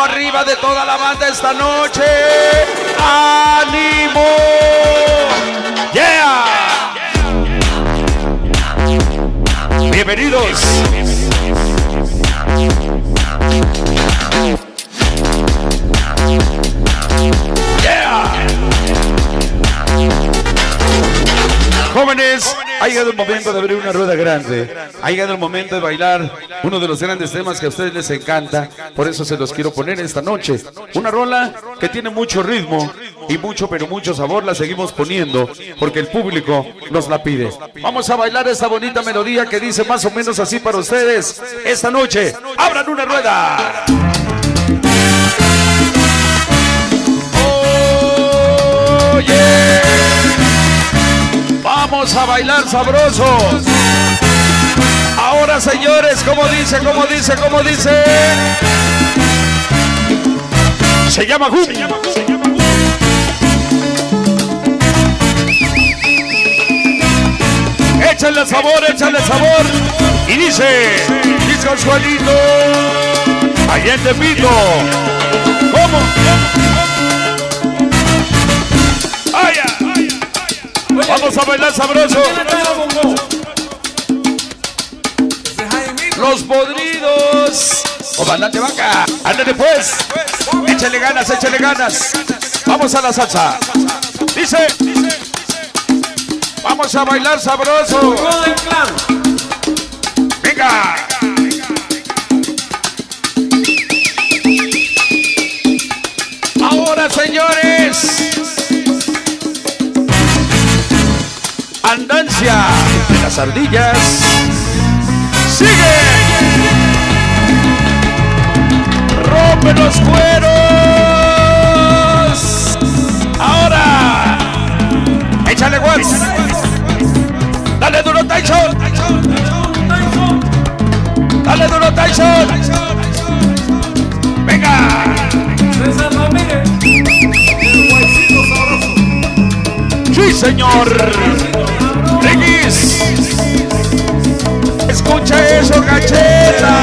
mano arriba de toda la banda esta noche. ¡Ánimo! ¡Yeah! Bienvenidos. Jóvenes, ha llegado el momento de abrir una rueda grande. Ha llegado el momento de bailar uno de los grandes temas que a ustedes les encanta. Por eso se los quiero poner esta noche. Una rola que tiene mucho ritmo y mucho, pero mucho sabor. La seguimos poniendo porque el público nos la pide. Vamos a bailar esta bonita melodía que dice más o menos así para ustedes. Esta noche, abran una rueda. Oh, yeah. Vamos a bailar sabrosos. Ahora, señores, ¿cómo dice? ¿Cómo dice? ¿Cómo dice? Se llama Hum. Échale sabor, échale sabor. Y dice, Disco Juanito, allá en Tepito. ¿Cómo? ¡Ay, ay! Vamos a bailar sabroso. Los podridos. Comandante Vaca, ándale pues. Échale ganas, échale ganas. Vamos a la salsa. Dice. Vamos a bailar sabroso. Venga. Ahora, señores. Andancia de las ardillas. Sigue. Rompe los cueros. Ahora. Échale guas. Dale duro, Tyson. Dale duro, Tyson. Venga. Sí, señor. Regis, escucha eso, Cacheta.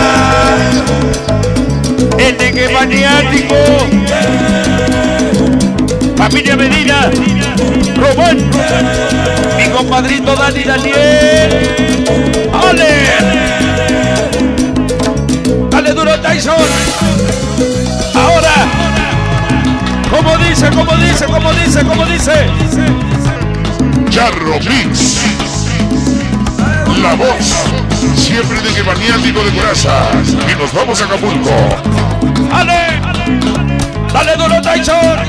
El de maniático. Familia Medina, Román, mi compadrito Dani Daniel. ¡Ale! Dale duro, Tyson. Ahora, ¿cómo dice? ¿Cómo dice? ¿Cómo dice? ¿Cómo dice? Charro Mix, la voz siempre de que maniático de coraza. Y nos vamos a Acapulco. ¡Ale! ¡Dale duro, Tyson!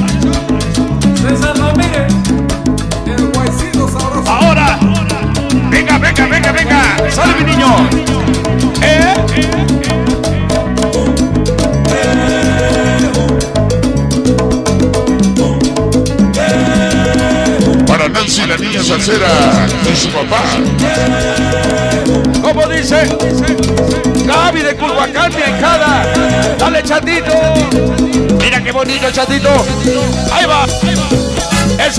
Ahora, venga, venga, venga, venga. Sale mi niño. Nancy, la niña salsera, y su papá. ¿Cómo dice? Gaby de Culhuacán, mi ahijada. Dale, Chatito. Mira qué bonito, Chatito. Ahí va. Eso.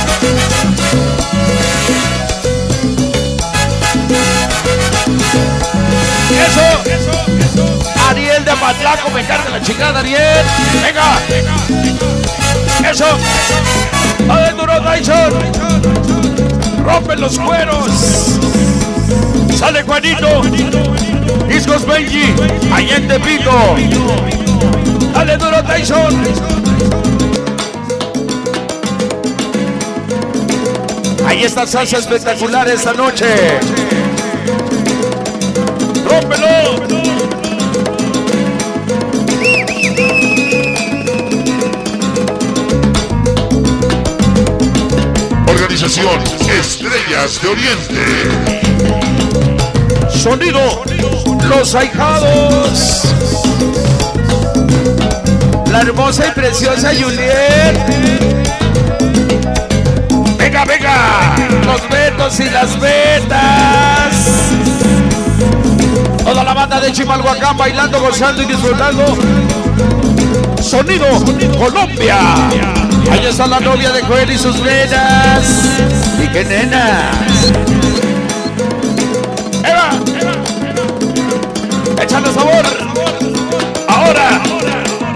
Eso. Ariel de Apatlaco, me carga la chingada, Ariel. Venga. Eso. ¡Dale duro, Tyson! ¡Rompe los cueros! ¡Sale Juanito! ¡Discos Benji! ¡Allá en Tepito! ¡Dale duro, Tyson! Ahí está salsa espectacular esta noche. ¡Rómpelo! Organización Estrellas de Oriente. Sonido Los Ahijados. La hermosa y preciosa Juliet. Venga, venga. Los Betos y las Betas. Toda la banda de Chimalhuacán bailando, gozando y disfrutando. Sonido Colombia. Ahí está la novia de Joel y sus venas. Y qué nenas. Eva. Échale sabor. Ahora.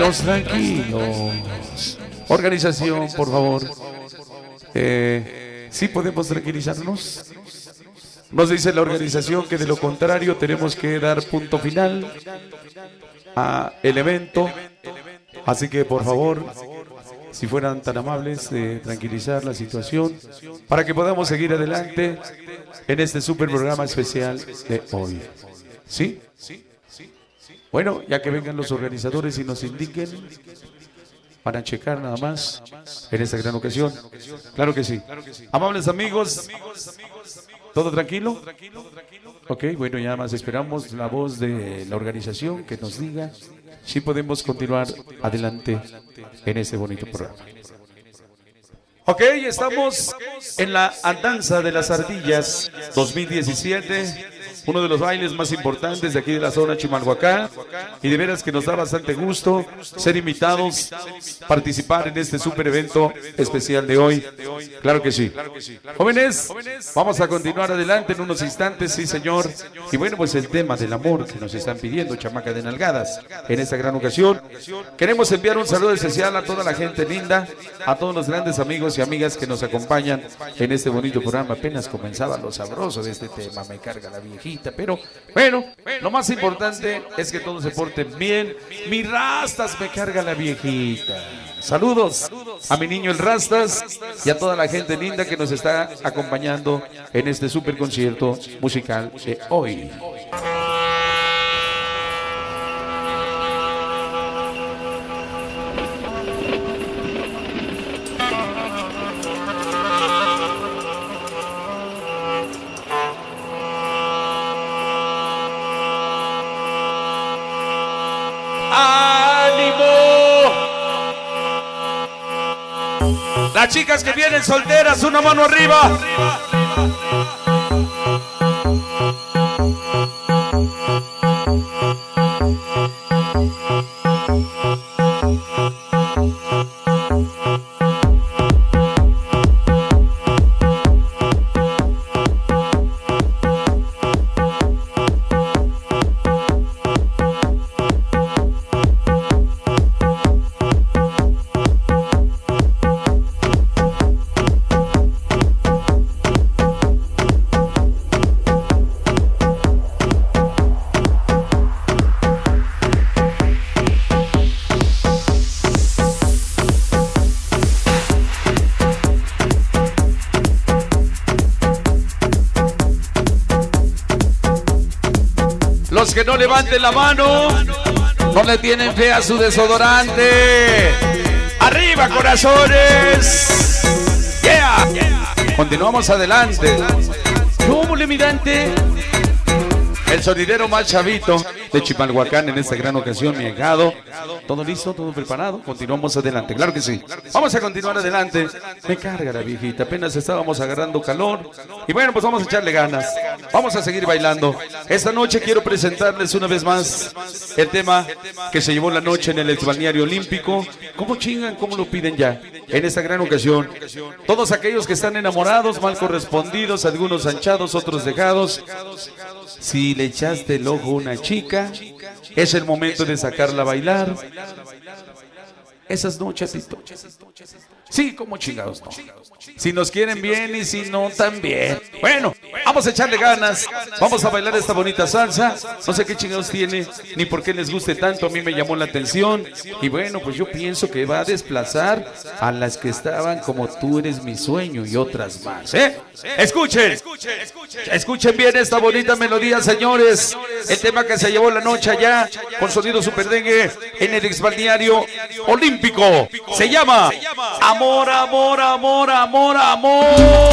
tranquilos. Organización, por favor. ¿Sí podemos tranquilizarnos? Nos dice la organización que de lo contrario tenemos que dar punto final a el evento. Así que por favor, si fueran tan amables de tranquilizar la situación para que podamos seguir adelante en este super programa especial de hoy. ¿Sí? Bueno, ya que vengan los organizadores y nos indiquen para checar nada más en esta gran ocasión. Claro que sí. Amables amigos, ¿todo tranquilo? Ok, bueno, ya más esperamos la voz de la organización que nos diga si podemos continuar adelante en este bonito programa. Ok, estamos en la Andanza de las Ardillas 2017. Uno de los bailes más importantes de aquí de la zona Chimalhuacán, y de veras que nos da bastante gusto ser invitados, participar en este super evento especial de hoy. Claro que sí. Jóvenes, vamos a continuar adelante en unos instantes, sí señor. Y bueno, pues el tema del amor que nos están pidiendo, chamaca de nalgadas, en esta gran ocasión. Queremos enviar un saludo especial a toda la gente linda, a todos los grandes amigos y amigas que nos acompañan en este bonito programa. Apenas comenzaba lo sabroso de este tema, me carga la viejita. Pero bueno, lo más importante es que todos se porten bien. Mi Rastas, me carga la viejita. Saludos a mi niño el Rastas y a toda la gente linda que nos está acompañando en este super concierto musical de hoy. Las chicas que vienen solteras, una mano arriba. Los que no levanten la mano, no le tienen fe a su desodorante. ¡Arriba, corazones! ¡Yeah! Continuamos adelante. ¿Cómo le mirante? El sonidero más chavito de Chimalhuacán en esta gran ocasión, mi ahijado. ¿Todo listo? ¿Todo preparado? Continuamos adelante, claro que sí. Vamos a continuar adelante. Me carga la viejita, apenas estábamos agarrando calor. Y bueno, pues vamos a echarle ganas. Vamos a seguir bailando. Esta noche quiero presentarles una vez más el tema que se llevó la noche en el balneario olímpico. ¿Cómo chingan? ¿Cómo lo piden ya? En esta gran ocasión. Todos aquellos que están enamorados, mal correspondidos, algunos anchados, otros dejados. Si le echaste el ojo a una chica, es el momento de sacarla a bailar. Esas noches, sí, como chingados no. Si nos quieren bien y si no, también. Bueno, vamos a echarle ganas. Vamos a bailar esta bonita salsa. No sé qué chingados tiene, ni por qué les guste tanto. A mí me llamó la atención. Y bueno, pues yo pienso que va a desplazar a las que estaban como Tú eres mi sueño y otras más, ¿eh? Escuchen. Escuchen bien esta bonita melodía, señores. El tema que se llevó la noche allá con sonido super dengue en el exbalneario olímpico. Se llama Amor, Amor, Amor, Amor, Amor.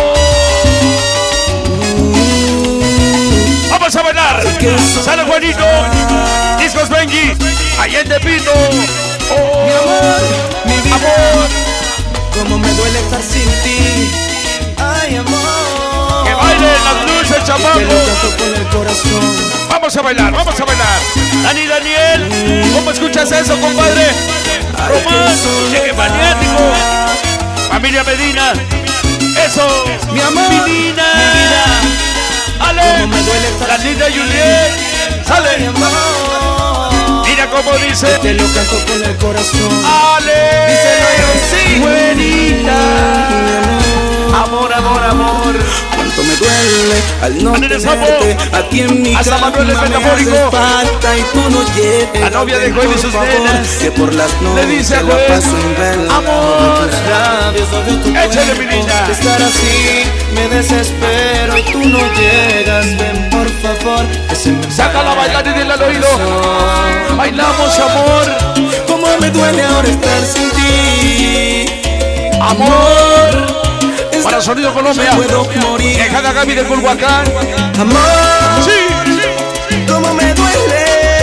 Vamos a bailar. Sale Juanito, Discos Benji, Allende Pino. Oh, mi amor, mi vida, amor. Cómo me duele estar sin ti. Ay, amor. Que bailen las luces, chamacos. Con el corazón. Vamos a bailar, vamos a bailar. Dani, Daniel, ¿cómo escuchas eso, compadre? Román, llegue maniático. Familia Medina, eso. Mi amor, mi Nina, mi vida. Ale, Cómo me duele estar la linda sin ti. Juliet, sale. Ay, amor. Mira como dice. Te lo canto con el corazón. Ale. Sí. Buenita. Amor, amor, amor. Cuánto me duele al no Ándale, sapo. tenerte aquí en mi Hasta cama. Manuel el Me metafórico. hace falta y tú no llegas. La novia de Ven, Joel y por sus favor, nenas. que por las Le noches dice a la Joel, paso en vela. amor. Labios, novio, tu Échale, mi cuerpo. niña. De estar así me desespero y tú no llegas. Ven por favor, que se me Saca la bailar y dile al oído. Bailamos, amor. Cómo me duele ahora estar sin ti. Amor. Es Para Sonido Colombia. no puedo morir. Dejada Gaby de Culhuacán. Amor, Sí. cómo me duele.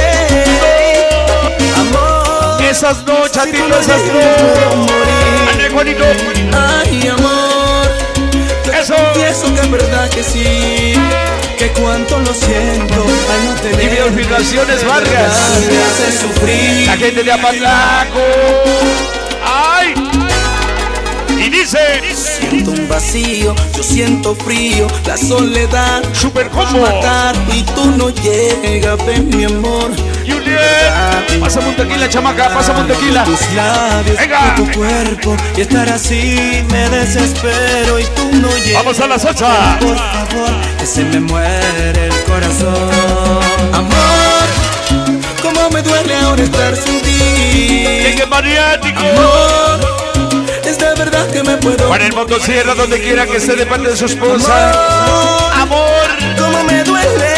Amor, Esas no, si tú chatito, no esas llegas, yo puedo no. morir. Ande, Juanito. Ay, amor, te Eso. confieso que es verdad que sí. Que cuánto lo siento al no tener. Y Videofilmaciones Vargas. Me hace sufrir. La gente de Apatlaco. ¡Ay! Y dice. Siento un vacío, yo siento frío, la soledad Super va a combo. matar y tú no llegas, ven mi amor. Juliet. Pásame un tequila, chamaca. Pásame un tequila. Tus labios Venga. y tu cuerpo y estar así me desespero y tú no llegas. Vamos a la salsa. Por favor, que se me muere el corazón. Amor, cómo me duele ahora estar sin ti. Llegue maniático. Amor, es de verdad que me puedo. Para el mundo cierra donde quiera que esté de parte de su esposa. Amor. Cómo me duele.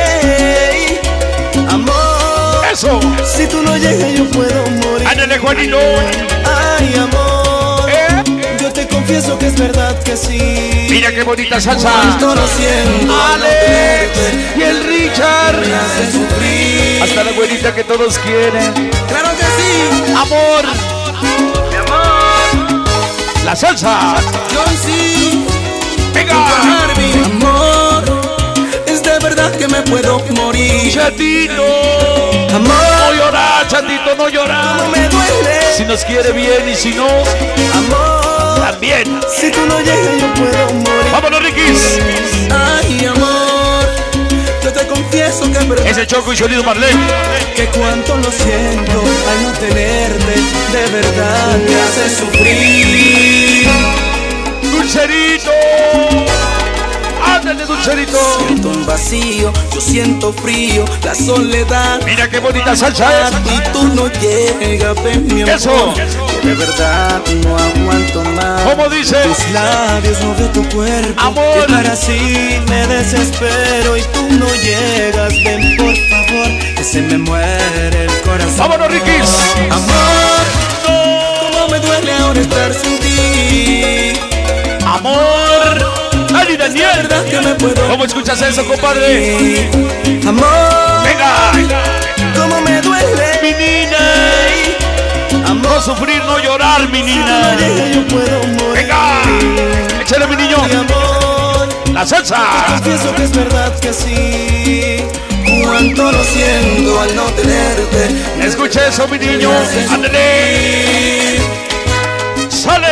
Amor, Eso. si tú no llegas yo puedo morir. Ándale, Juanito. Ay, amor, yo te confieso que es verdad que sí. Mira qué bonita salsa. Cuánto lo siento al no Alex tenerte, y el Richard. me hace sufrir. Hasta la güerita que todos quieren. Claro que sí, Amor. mi amor. La salsa. John C. Venga. Harvey. Amor, es de verdad que me puedo morir. Chatito. No Amor, llorar, chatito, no llorar. cómo me duele. Si nos quiere bien y si no, Amor, también. si tú no llegas yo puedo morir. Vámonos, Rikis. Ay, amor, yo te confieso que es verdad. Ese Choco y Sonido Marlene. Que cuánto lo siento al no tenerte, de verdad me hace sufrir. Dulcerito. Ándale, Dulcerito. Siento un vacío, yo siento frío, la soledad. Mira qué bonita salsa es. Y tú no llegas, ven mi amor. Eso. Que de verdad no aguanto más. ¿Cómo dice? Tus labios, no veo tu cuerpo. Amor. Estar así me desespero y tú no llegas, ven por favor, que se me muere el corazón. Vámonos, Rikis. Amor, cómo me duele ahora estar sin ti. Amor. Ari Es Daniel. verdad que me puedo. ¿Cómo escuchas eso, compadre? Amor, Venga. cómo me duele. Mi niña. No sufrir, no llorar, mi No niña. llega, yo puedo morir. Venga. Échale, mi niño. Mi amor, La salsa. confieso que es verdad que sí. Cuánto lo siento al no tenerte. Escucha eso, mi niño. Ándale. Sale.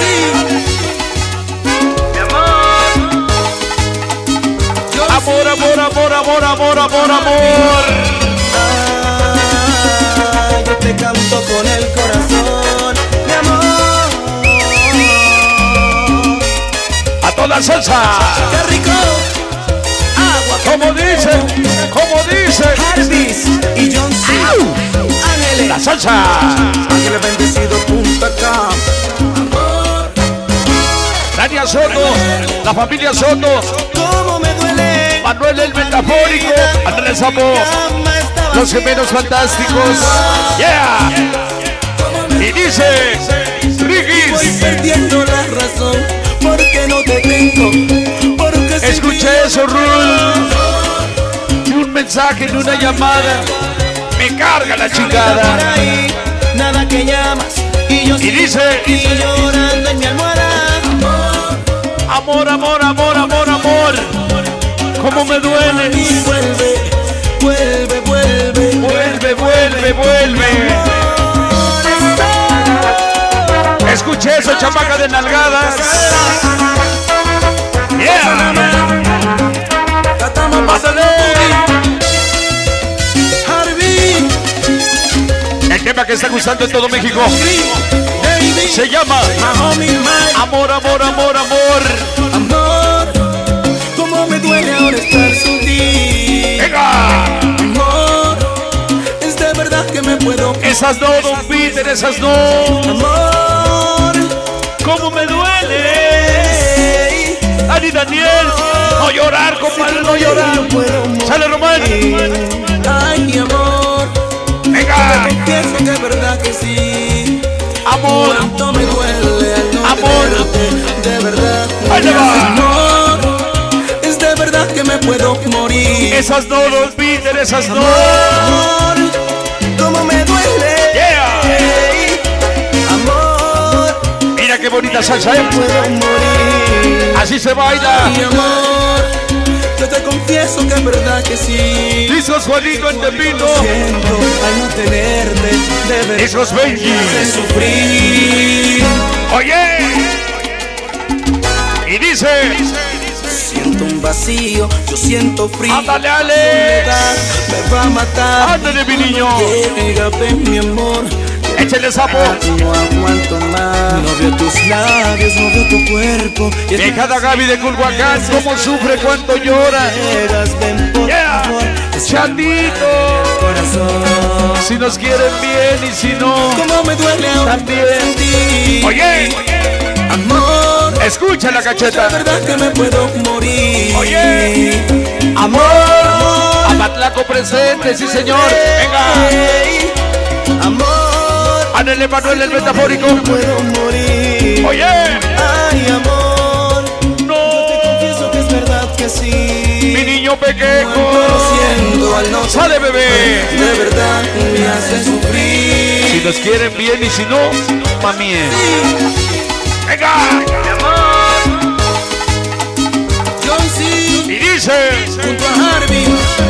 Mi amor, Amor, amor, amor, amor, amor, amor, amor. Yo te canto con el corazón, mi amor. A toda salsa. ¡Qué rico! Agua Como dice, como dice. Jarvis y John C. Ángeles. La salsa. Ángeles bendecido Punta Cana. Amor, Dania Soto, la familia Soto, cómo me duele. Manuel el metafórico, Andrés Sapo, Cama estaba los gemelos fantásticos. Yeah. Y dice, Voy Rikis. perdiendo la razón porque no te tengo. Porque sin Escuché ti eso, Rul. Ni un mensaje, ni una llamada. Me carga la por chingada. ahí, nada que llamas y yo sigo dice, por ti llorando en mi almohada. Amor, amor, amor, amor, amor. Cómo me duele. Y vuelve, vuelve, vuelve. Vuelve, vuelve, vuelve. Escuché eso, chamaca de nalgadas. Yeah. Tratamos Pásale. Harvey, tema que está gustando en todo México. Se llama Amor, amor, amor, amor. Amor, cómo me duele ahora estar sin ti. ¡Venga! Amor, es de verdad que me puedo. Esas no, Don Peter, esas no. Amor, ¿Cómo me duele? Dani Daniel, no llorar, compadre, no llorar. Sale Román. Ay, amor, Venga. te confieso que es verdad que sí. Amor, Cuánto me duele al no amor. tenerte, de verdad. Ahí le va. Amor, es de verdad que me puedo morir. Esas no, Don Peter, esas no. Amor, cómo me duele. Yeah. Ey, amor, Mira qué bonita salsa, ¿eh? puedo morir. Así se baila. Mi amor, yo te confieso que es verdad que sí. Discos Juanito en Tepito. Siento al no tenerte, de verdad Discos Benji. me hace sufrir. Oye. Y dice. Siento un vacío, yo siento frío. Ándale, La Alex. soledad me va a matar. Ándale, mi niño. Llega, ven, mi amor. Échale sapo. No aguanto más. No veo tus labios, no veo tu cuerpo. Y es Viejada Gaby de Culhuacán, cómo sufre, cuánto llora. llegas, ven por Yeah. favor. Chatito. Corazón, Si nos quieren bien y si no. cómo me duele ahora También. sin ti. Oye. Amor, Escucha la es cacheta. verdad que me puedo morir. Oye. Amor, Amatlaco presente, sí señor. Venga. ey, amor, Anel Emanuel el metafórico. puedo morir. Oye. Ay, amor, No. te confieso que es verdad que sí. Mi niño pequeño. Lo siento al no Sale, bebé. de verdad me hace sufrir. Si nos quieren bien y si no, mami. Venga. John C. Y dice. junto a Harvey.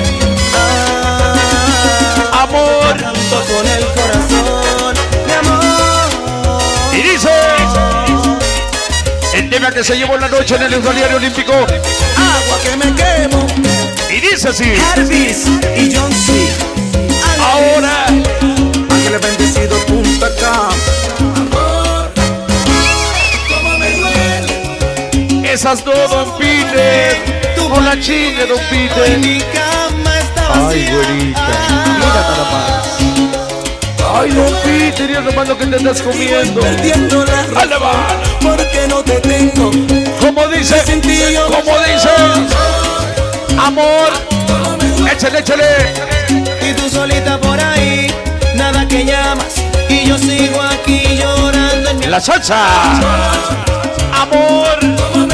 Amor. Canto con el corazón, mi amor. Y dice. El tema que se llevó la noche en el Balneario Olímpico. Agua que me quemo. Y dice así. Harvis y John C. Ahora. Ángeles bendecido Punta Cana. Amor, cómo me duele. Esas no, Don Peter. Con la chile, Don Peter. Mi cama está vacía. Ay, güerita. Mira nada más. Ay, Don Peter, y nomás lo que te estás comiendo. Perdiendo la Ahí le va. porque no te tengo. Como dice. Sin ti yo Como dice. Amor. Échale, échale. y tú solita por ahí, nada que llamas y yo sigo aquí llorando en mi La salsa. Amor.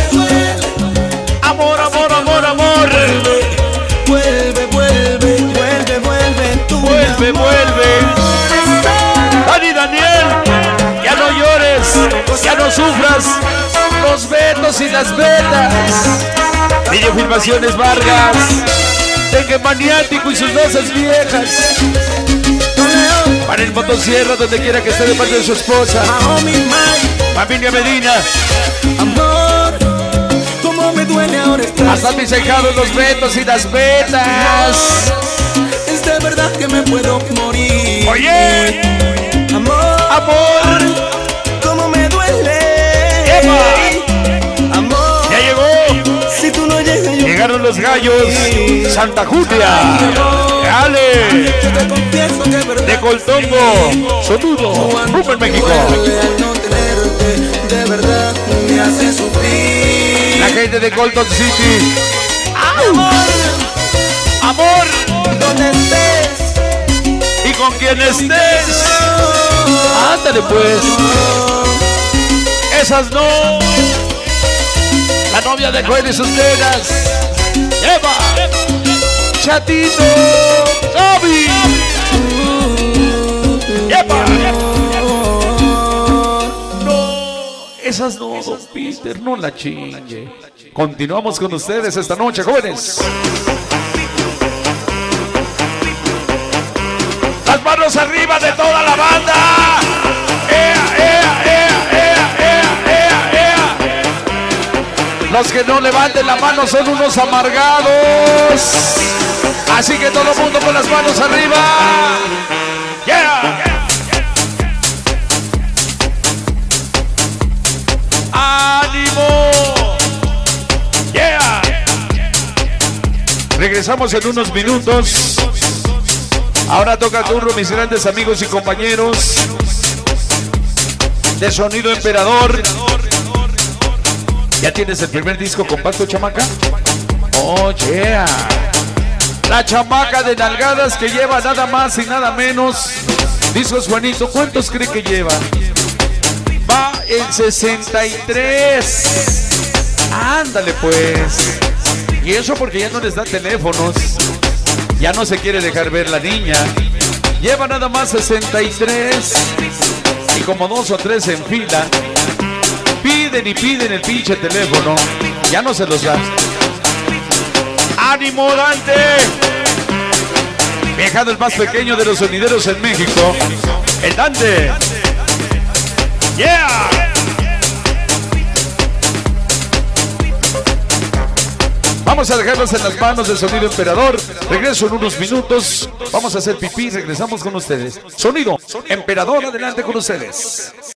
amor, Amor, amor, amor, amor. vuelve, vuelve, vuelve, vuelve, tú Vuelve, vuelve. Dani Daniel. Ya no llores. Ya no sufras. Los vetos y las vetas. Videofilmaciones Vargas. Tengue Maniático y sus voces viejas. Para el motosierra donde quiera que esté de parte de su esposa. Familia Medina. Amor, cómo me duele ahora estar Hasta mis hijados los vetos y las vetas. es de verdad que me puedo morir. Oye. Amor, Amor. cómo me duele. Eva. Amor, Ya llegó. si tú no llegas yo Llegaron los gallos. Santa Julia. Ale. yo te confieso que es verdad. De Coltongo. Sonudo. Rumbo en México. Duele al no tenerte, de verdad me hace sufrir. La gente de Colton City. Amor, Amor. donde estés. Y con quien estés. Ándale pues. Esas no. La novia de Joel y sus nenas. Eva. Chatito. Gaby. Eva. No. Esas no, Don Peter. No la chingue. Continuamos con ustedes esta noche, jóvenes. Las manos arriba de toda la banda. ¡Ea, ea, ea, ea, ea, ea, ea! Los que no levanten la mano son unos amargados. Así que todo el mundo con las manos arriba. ¡Yeah! ¡Ánimo! ¡Yeah! Regresamos en unos minutos. Ahora toca turno, mis grandes amigos y compañeros de Sonido Emperador. ¿Ya tienes el primer disco compacto, chamaca? ¡Oh, yeah! La chamaca de nalgadas que lleva nada más y nada menos. Discos Juanito, ¿cuántos cree que lleva? Va en 63. Ándale pues. Y eso porque ya no les da teléfonos. Ya no se quiere dejar ver la niña. Lleva nada más 63. Y como 2 o 3 en fila. Piden y piden el pinche teléfono. Ya no se los da. ¡Ánimo, Dante! Viajado el más pequeño de los sonideros en México, el Dante. ¡Yeah! Vamos a dejarlos en las manos del Sonido Emperador. Regreso en unos minutos. Vamos a hacer pipí. Regresamos con ustedes. Sonido Emperador, adelante con ustedes.